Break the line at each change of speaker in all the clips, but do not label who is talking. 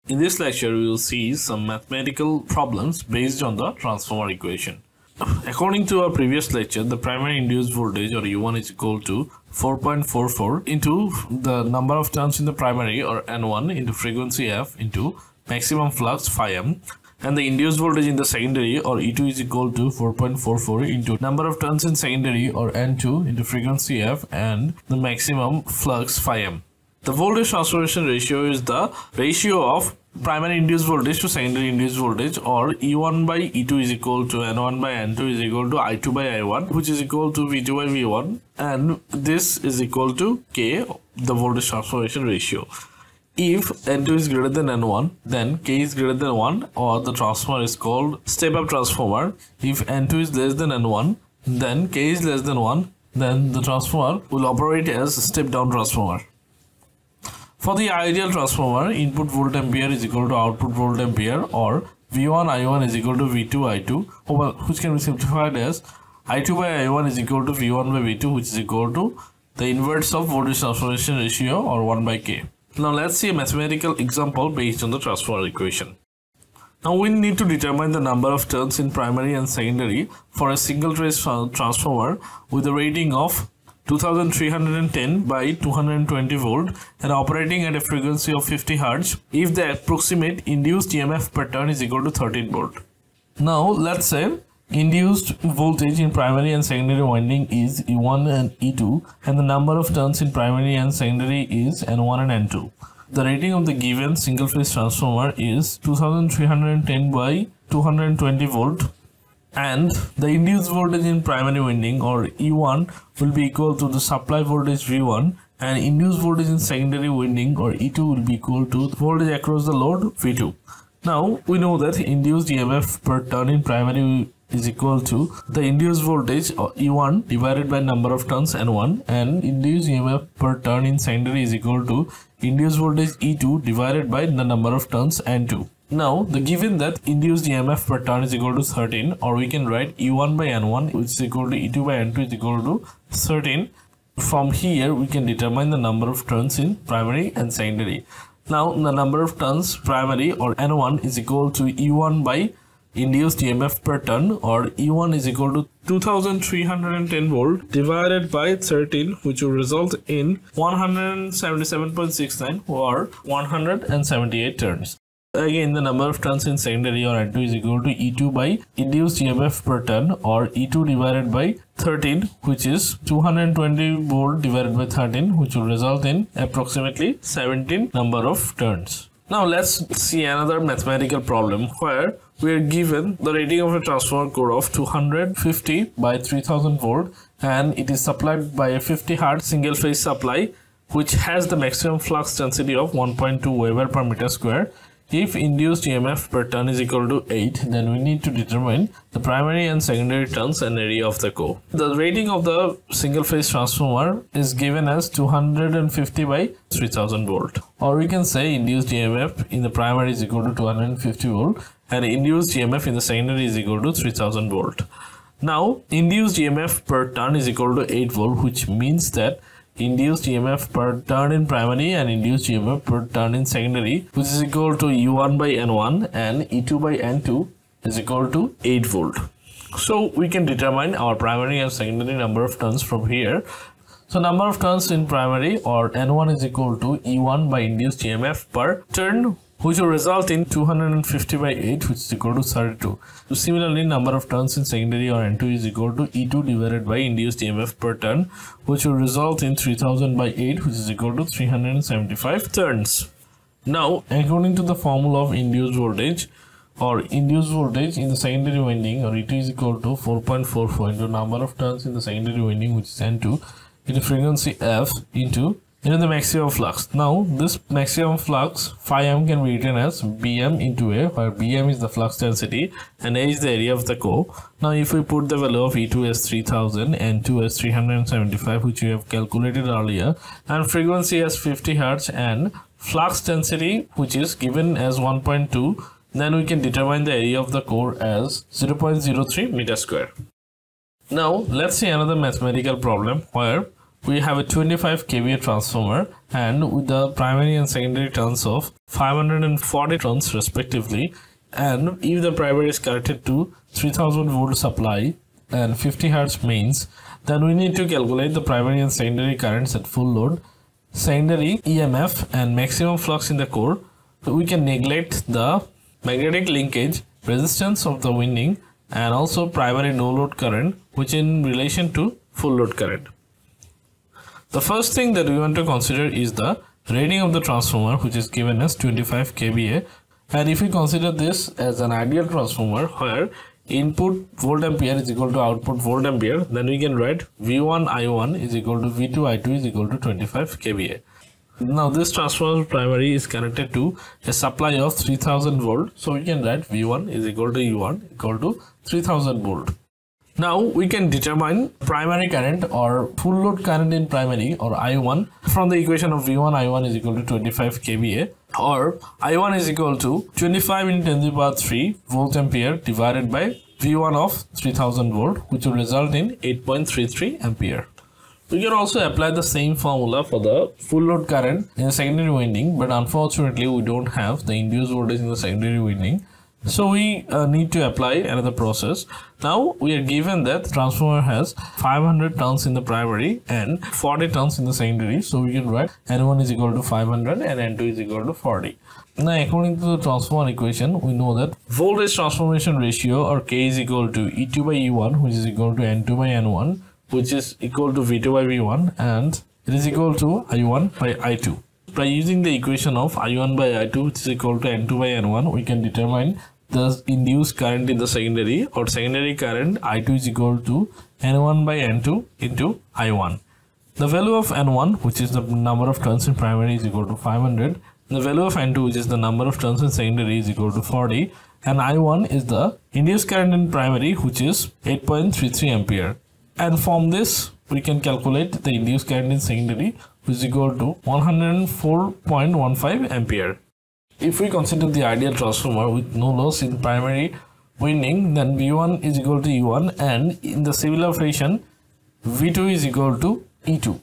In this lecture, we will see some mathematical problems based on the transformer equation. According to our previous lecture, the primary induced voltage or U1 is equal to 4.44 into the number of turns in the primary or N1 into frequency F into maximum flux phi m, and the induced voltage in the secondary or E2 is equal to 4.44 into number of turns in secondary or N2 into frequency F and the maximum flux phi m. The voltage transformation ratio is the ratio of primary induced voltage to secondary induced voltage, or E1 by E2 is equal to N1 by N2 is equal to I2 by I1, which is equal to V2 by V1, and this is equal to K, the voltage transformation ratio. If N2 is greater than N1, then K is greater than 1, or the transformer is called step-up transformer. If N2 is less than N1, then K is less than 1, then the transformer will operate as a step-down transformer. For the ideal transformer, input volt ampere is equal to output volt ampere, or V1 I1 is equal to V2 I2, which can be simplified as I2 by I1 is equal to V1 by V2, which is equal to the inverse of voltage transformation ratio, or 1 by K. Now let's see a mathematical example based on the transformer equation. Now we need to determine the number of turns in primary and secondary for a single phase transformer with a rating of 2310 by 220 volt and operating at a frequency of 50 Hz if the approximate induced EMF per turn is equal to 13 volt. Now let's say induced voltage in primary and secondary winding is E1 and E2, and the number of turns in primary and secondary is N1 and N2. The rating of the given single phase transformer is 2310 by 220 volt, and the induced voltage in primary winding or E1 will be equal to the supply voltage V1, and induced voltage in secondary winding or E2 will be equal to the voltage across the load V2. Now we know that induced EMF per turn in primary is equal to the induced voltage E1 divided by number of turns N1, and induced EMF per turn in secondary is equal to induced voltage E2 divided by the number of turns N2. Now, given that induced EMF per turn is equal to 13, or we can write E1 by N1 which is equal to E2 by N2 is equal to 13. From here, we can determine the number of turns in primary and secondary. Now, the number of turns primary or N1 is equal to E1 by induced EMF per turn, or E1 is equal to 2310 volt divided by 13, which will result in 177.69 or 178 turns. Again, the number of turns in secondary or N2 is equal to E2 by induced EMF per turn, or E2 divided by 13, which is 220 volt divided by 13, which will result in approximately 17 number of turns. Now let's see another mathematical problem where we are given the rating of a transformer core of 250 by 3000 volt, and it is supplied by a 50 Hz single phase supply which has the maximum flux density of 1.2 Weber per meter square. If induced EMF per turn is equal to 8, then we need to determine the primary and secondary turns and area of the core. The rating of the single phase transformer is given as 250 by 3000 volt, or we can say induced EMF in the primary is equal to 250 volt and induced EMF in the secondary is equal to 3000 volt. Now induced EMF per turn is equal to 8 volt, which means that induced EMF per turn in primary and induced EMF per turn in secondary, which is equal to U1 by N1 and E2 by N2, is equal to 8 volt. So we can determine our primary and secondary number of turns from here. So number of turns in primary or N1 is equal to E1 by induced EMF per turn, which will result in 250 by 8, which is equal to 32. So similarly, number of turns in secondary or N2 is equal to E2 divided by induced EMF per turn, which will result in 3000 by 8, which is equal to 375 turns. Now, according to the formula of induced voltage in the secondary winding or E2 is equal to 4.44 into number of turns in the secondary winding, which is N2, into frequency F into the maximum flux. Now this maximum flux phi m can be written as Bm into A, where Bm is the flux density and A is the area of the core. Now if we put the value of E2 as 3000, N2 as 375, which we have calculated earlier, and frequency as 50 Hz and flux density which is given as 1.2, then we can determine the area of the core as 0.03 meter square. Now let's see another mathematical problem where we have a 25 kVA transformer and with the primary and secondary turns of 540 turns respectively, and if the primary is connected to 3000 volt supply and 50 Hz mains, then we need to calculate the primary and secondary currents at full load, secondary EMF and maximum flux in the core. We can neglect the magnetic linkage, resistance of the winding, and also primary no load current, which in relation to full load current. The first thing that we want to consider is the rating of the transformer, which is given as 25 kVA, and if we consider this as an ideal transformer where input volt ampere is equal to output volt ampere, then we can write V1 I1 is equal to V2 I2 is equal to 25 kVA. Now this transformer primary is connected to a supply of 3000 volt, so we can write V1 is equal to E1 equal to 3000 volt. Now we can determine primary current or full load current in primary, or I1, from the equation of V1 I1 is equal to 25 kVA, or I1 is equal to 25 into 10 to the power 3 volt ampere divided by V1 of 3000 volt, which will result in 8.33 ampere. We can also apply the same formula for the full load current in the secondary winding, but unfortunately we don't have the induced voltage in the secondary winding. So we need to apply another process. Now we are given that the transformer has 500 turns in the primary and 40 turns in the secondary. So we can write N1 is equal to 500 and N2 is equal to 40. Now according to the transformer equation, we know that voltage transformation ratio, or K, is equal to E2 by E1, which is equal to N2 by N1, which is equal to V2 by V1, and it is equal to I1 by I2. By using the equation of I1 by I2, which is equal to N2 by N1, we can determine the induced current in the secondary, or secondary current I2 is equal to N1 by N2 into I1. The value of N1, which is the number of turns in primary, is equal to 500. The value of N2, which is the number of turns in secondary, is equal to 40. And I1 is the induced current in primary, which is 8.33 ampere. And from this, we can calculate the induced current in secondary, which is equal to 104.15 ampere. If we consider the ideal transformer with no loss in primary winding, then V1 is equal to E1, and in the similar fashion, V2 is equal to E2.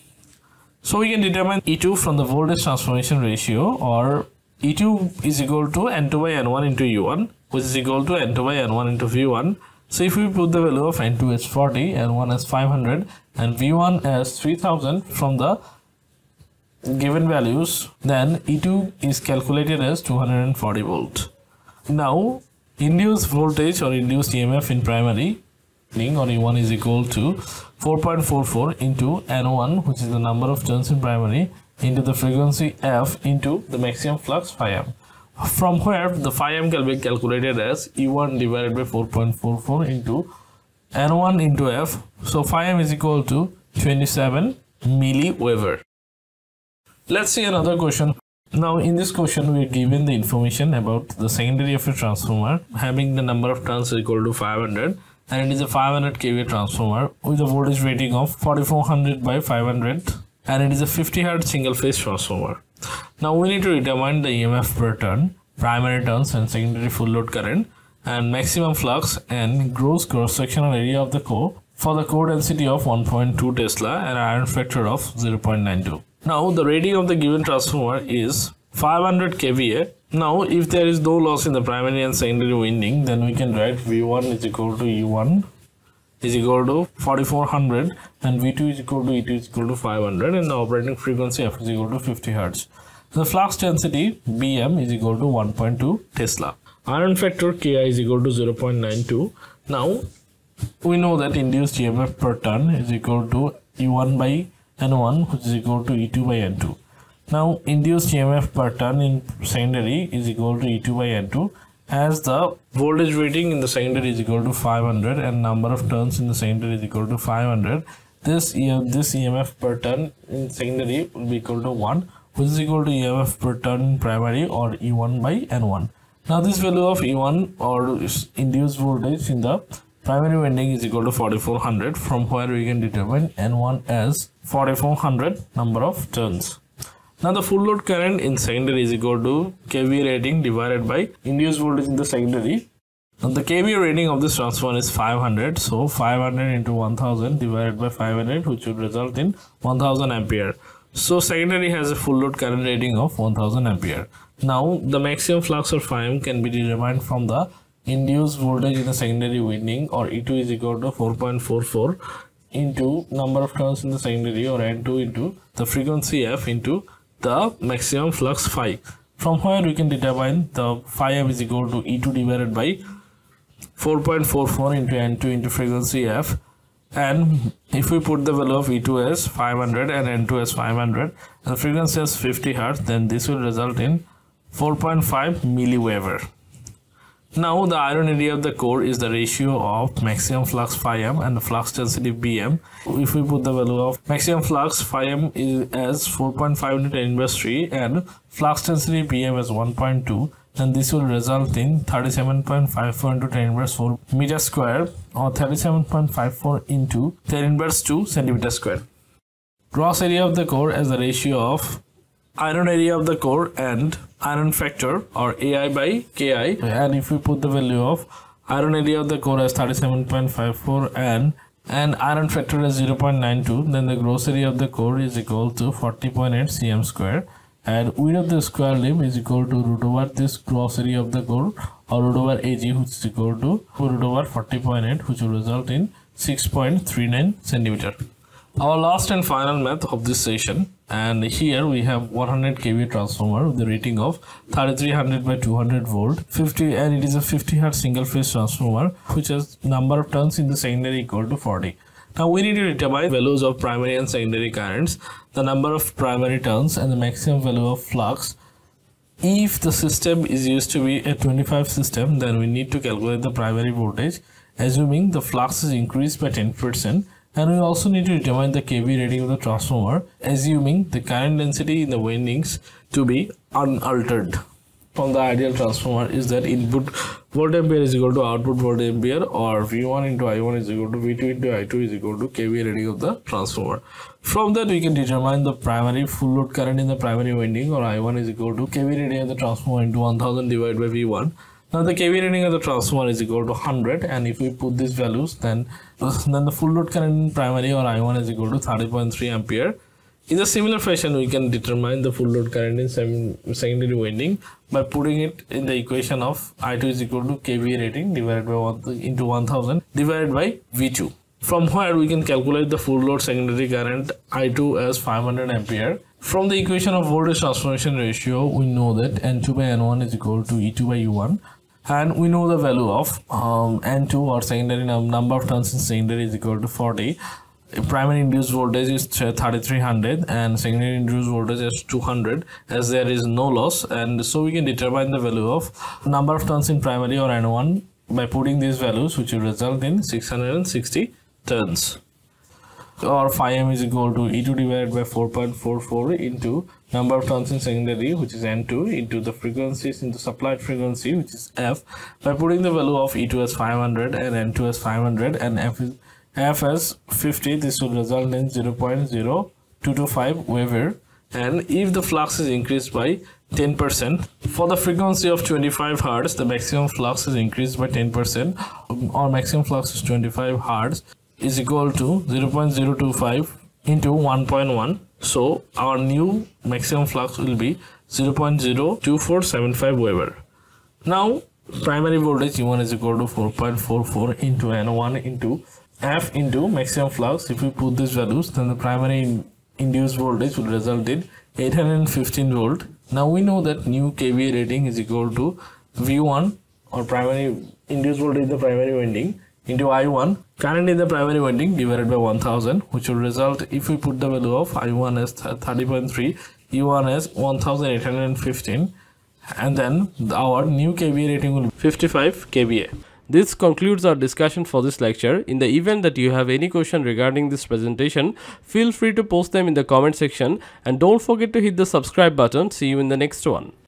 So we can determine E2 from the voltage transformation ratio, or E2 is equal to N2 by N1 into E1, which is equal to N2 by N1 into V1. So if we put the value of N2 as 40, N1 as 500, and V1 as 3000 from the given values, then E2 is calculated as 240 volt. Now induced voltage or induced EMF in primary, or E1, is equal to 4.44 into N1, which is the number of turns in primary, into the frequency F into the maximum flux phi m, from where the phi m can be calculated as E1 divided by 4.44 into N1 into F. So phi m is equal to 27 milliweber. Let's see another question. Now in this question we are given the information about the secondary of a transformer having the number of turns equal to 500, and it is a 500 kVA transformer with a voltage rating of 4400 by 500, and it is a 50 Hz single phase transformer. Now we need to determine the EMF per turn, primary turns and secondary full load current, and maximum flux and gross cross-sectional area of the core for the core density of 1.2 Tesla and iron factor of 0.92. Now the rating of the given transformer is 500 kVA. Now if there is no loss in the primary and secondary winding, then we can write V1 is equal to E1 is equal to 4400, and V2 is equal to E2 is equal to 500, and the operating frequency F is equal to 50 Hz. The flux density Bm is equal to 1.2 Tesla. Iron factor Ki is equal to 0.92. Now we know that induced EMF per turn is equal to E1 by N1, which is equal to E2 by N2. Now induced EMF per turn in secondary is equal to E2 by N2, as the voltage rating in the secondary is equal to 500 and number of turns in the secondary is equal to 500. This EMF per turn in secondary will be equal to 1, which is equal to EMF per turn in primary, or E1 by N1. Now this value of E1, or induced voltage in the primary winding, is equal to 4400, from where we can determine N1 as 4400 number of turns. Now the full load current in secondary is equal to kVA rating divided by induced voltage in the secondary. Now the kVA rating of this transformer is 500. So 500 into 1000 divided by 500, which would result in 1000 ampere. So secondary has a full load current rating of 1000 ampere. Now the maximum flux or phi can be determined from the induced voltage in the secondary winding, or E2 is equal to 4.44 into number of turns in the secondary, or N2 into the frequency F into the maximum flux phi. From where we can determine the phi M is equal to E2 divided by 4.44 into N2 into frequency F, and if we put the value of E2 as 500 and N2 as 500 and the frequency as 50 Hz, then this will result in 4.5 milliweber. Now the iron area of the core is the ratio of maximum flux phi M and the flux density Bm. If we put the value of maximum flux phi M is as 4.5 into 10 inverse 3 and flux density Bm as 1.2, then this will result in 37.54 into 10 inverse 4 meter square, or 37.54 into 10 inverse 2 centimeter square. Gross area of the core as the ratio of iron area of the core and iron factor, or AI by Ki, and if we put the value of iron area of the core as 37.54 and iron factor as 0.92, then the gross area of the core is equal to 40.8 cm square, and width of the square limb is equal to root over this gross area of the core, or root over Ag, which is equal to root over 40.8, which will result in 6.39 centimeter. Our last and final math of this session, and here we have 100 kVA transformer with the rating of 3300 by 200 volt 50, and it is a 50 Hz single phase transformer which has number of turns in the secondary equal to 40. Now we need to determine values of primary and secondary currents, the number of primary turns and the maximum value of flux. If the system is used to be a 25 system, then we need to calculate the primary voltage, assuming the flux is increased by 10%. And we also need to determine the kVA rating of the transformer, assuming the current density in the windings to be unaltered. From the ideal transformer is that input volt ampere is equal to output volt ampere, or V1 into I1 is equal to V2 into I2 is equal to kVA rating of the transformer. From that we can determine the primary full load current in the primary winding, or I1 is equal to kVA rating of the transformer into 1000 divided by V1. Now the kVA rating of the transformer is equal to 100, and if we put these values, then the full load current in primary, or I1 is equal to 30.3 ampere. In a similar fashion, we can determine the full load current in secondary winding by putting it in the equation of I2 is equal to kVA rating divided by 1000 divided by V2. From where we can calculate the full load secondary current I2 as 500 ampere. From the equation of voltage transformation ratio, we know that N2 by N1 is equal to E2 by U1. And we know the value of N2, or secondary number of turns in secondary, is equal to 40. Primary induced voltage is 3300 and secondary induced voltage is 200, as there is no loss, and so we can determine the value of number of turns in primary, or N1, by putting these values, which will result in 660 turns. Or phi M is equal to E2 divided by 4.44 into number of turns in secondary, which is N2, into the frequencies into supplied frequency, which is F, by putting the value of E2 as 500 and N2 as 500 and F as 50. This will result in 0.0225 weber. And if the flux is increased by 10%, for the frequency of 25 Hz, the maximum flux is increased by 10%, or maximum flux is 25 Hz, is equal to 0.025 into 1.1. So our new maximum flux will be 0.02475 weber. Now primary voltage U1 is equal to 4.44 into N1 into F into maximum flux. If we put these values, then the primary induced voltage will result in 815 volt. Now we know that new kVA rating is equal to V1, or primary induced voltage in the primary winding, into I1, current in the primary winding, divided by 1000, which will result, if we put the value of I1 as 30.3, U1 as 1815, and then our new kVA rating will be 55 kVA. This concludes our discussion for this lecture. In the event that you have any question regarding this presentation, feel free to post them in the comment section, and don't forget to hit the subscribe button. See you in the next one.